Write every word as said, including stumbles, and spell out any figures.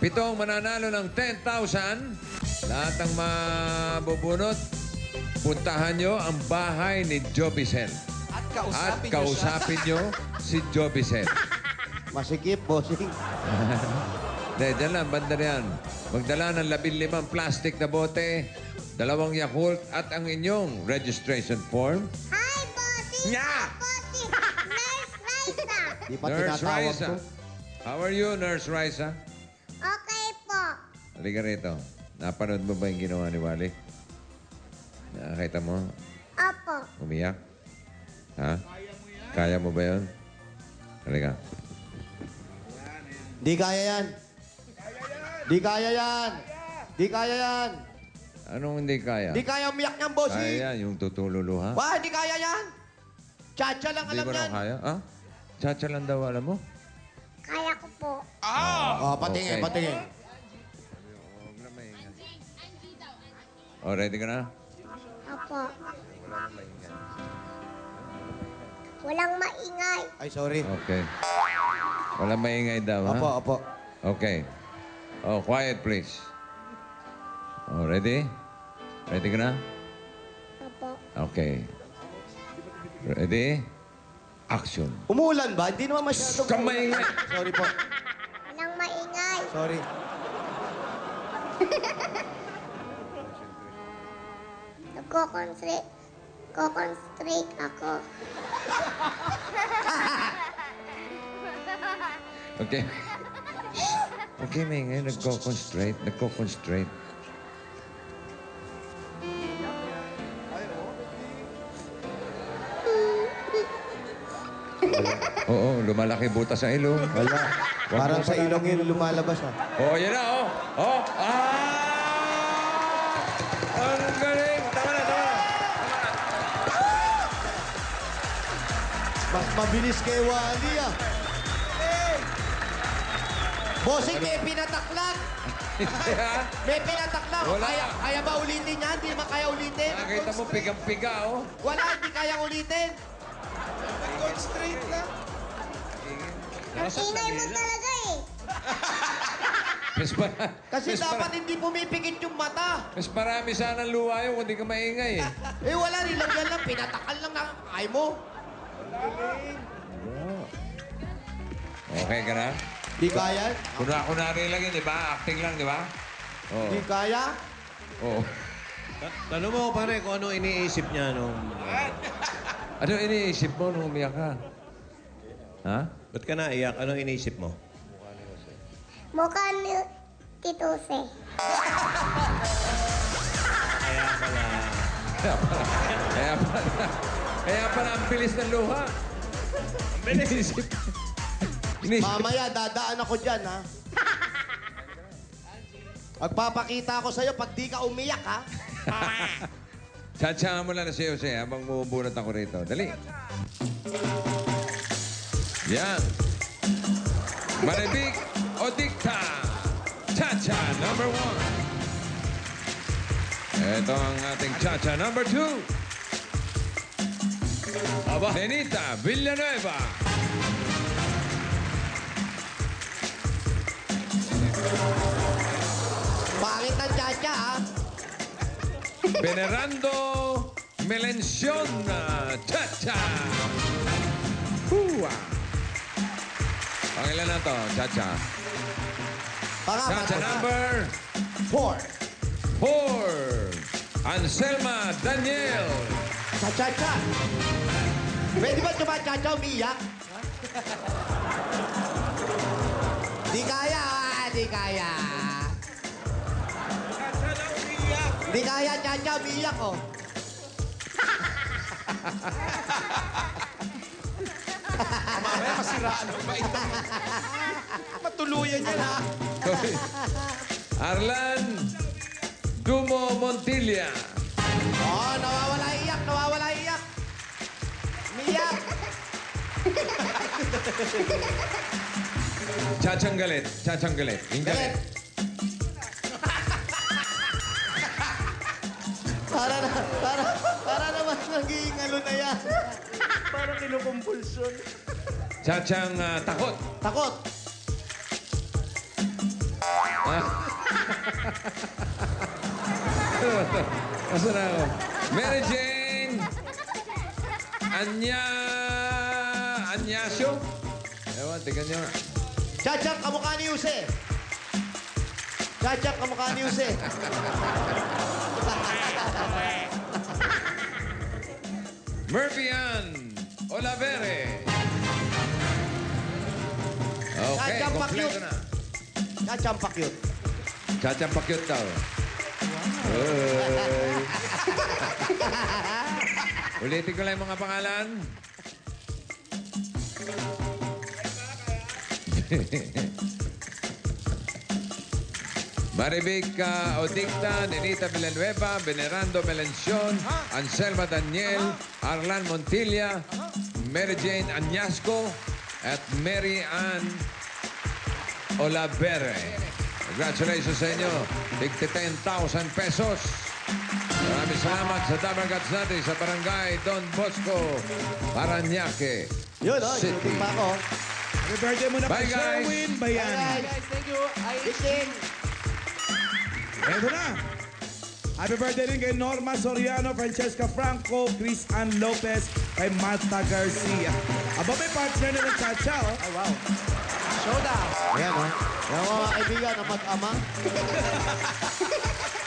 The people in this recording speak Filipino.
Pitong mananalo ng ten thousand. Lahat ng mabubunot, puntahan nyo ang bahay ni Jobicel. At At kausapin, kausapin nyo si Jobicel. Masikip, bossing. Hindi, dyan lang, banda na yan. Magdala ng labing limang plastic na bote, dalawang Yakult at ang inyong registration form. Hi, Bossy! Nya! Bossy! Nurse Raisa! Di pa Nurse tinatawag Raisa. to. How are you, Nurse Raisa? Okay po. Halika rito. Napanood mo ba yung ginawa ni Wally? Nakakita mo? Opo. Umiyak? Ha? Kaya mo ba yun? Halika. Di kaya yan. Di kaya yan. Di kaya yan. Anong hindi kaya? Di kaya umiyak niyan, bossing. Kaya yan, yung tutululuha? Wah, di kaya yan. Chacha lang Hindi alam mo yan. na kaya? Ah? Chacha lang daw, alam mo? Kaya ko po. Oh, patingin, Okay. patingin. Oh, ready ka na? Opo. Walang maingay. Ay, sorry. Okay. Wala maingay daw, ha? Opo, opo. Okay. Oh, quiet, please. Oh, ready? Ready ka na? Opo. Okay. Ready? Action. Umuulan ba? Hindi naman masyadong... Kang maingay. Sorry po. Walang maingay. Sorry. Nagko-concentrate. Nagko-concentrate ako. Okay. Okay, maingay. Nagko-constrate. Nagko-constrate. Oo, lumalaki butas sa ilong. Wala. Wag Parang mo sa pala- ilong yun lumalabas, ah. Oh, yan na, oh. Oh, ah! Ang galing. Tama na, tama na. Mas mabilis kay Wally, ah. Bossing, may pinataklak. Hindi, ha? May pinataklak. Wala. Kaya, kaya ba ulitin yan? Hindi naman kaya ulitin. Nakakita mo, pigang-piga, oh. Wala, hindi kaya ulitin. Straight lang. Ang ingay mo talaga eh. Mas, para, Kasi mas, dapat para, hindi pumipikit yung mata. mas marami sana luha yun kung di ka maingay, eh. Eh wala, nilagyan lang, pinatakal lang na. Ay mo. Okay ka na? Di kaya? Kuna-kunari lang yun, di ba? Acting lang, di ba? Oo. Di kaya? Oo. Tanong mo, pare, kung ano iniisip niya nung... Ano iniisip mo nung umiyak ka? Ha? Ba't ka naiyak? Ano iniisip mo? Mukha ni Tituse. Kaya pala... Kaya pala, kaya pala, kaya pala ang bilis ng luha. Ang bilis. Inisip. Inisip. Mamaya, dadaan ako dyan, ha? Magpapakita ako sa'yo pag di ka umiyak, ha? Tsatsahan mo lang na si Jose habang bubunot ako rito. Dali. Yan. Maribik o Dikta. Chacha number one. Ito ang ating Chacha number two. Aba. Benita Villanueva. Pangit ang chacha, ha? Venerando Melencion. Chacha. Hua. Pangilan na to, Chacha. Pangapat. Chacha number Four. four. Anselma Daniel. Cha-cha-cha. Pwede ba chumachacha umiyak? Di kaya, ah, di kaya. Di kaya, chacha umiyak, oh. Mamaya masiraan ang bait mo. Matuluyan niya na. Arlan Dumo Montilla. Oh, nawawala iyak, nawawala iyak. Umiyak. Chachang galit. Chachang galit. Yung galit. Galit. Para na, para, para naman naging ano na yan. Para Chachang ah, takot. Takot. Asa na ako? Mary Jane! Anya... Anyasio? Ewan, tingnan nyo. Chachang kamukha ni Jose. Chachang kamukha ni Jose. Murphy Ann Olavere. Okay, Chachang kompleto pakyut. na. Chachang pakyut. Chachang pakyut daw. Uy. Ulitin ko lang yung mga pangalan. Maribica Odicta, Nenita Villanueva, Venerando Melencion, Anselma Daniel, Arlan Montilla, Mary Jane Añasco, at Mary Ann Olavere. Congratulations sa inyo. Tigti ten thousand pesos. Maraming salamat sa Dabargats natin sa Barangay Don Bosco, Parañaque Yun, oh. City. Shooting pa ako. Happy birthday muna Bye, kay guys. Sherwin Bayani. Guys, thank you. Isin. Ito na. Happy birthday rin kay Norma Soriano, Francesca Franco, Chris Ann Lopez, kay Marta Garcia. Aba, may partner na ng Chacha, oh. Ay, wow. Showdown. Ayan, oh. Yan mga kaibigan na mag-ama.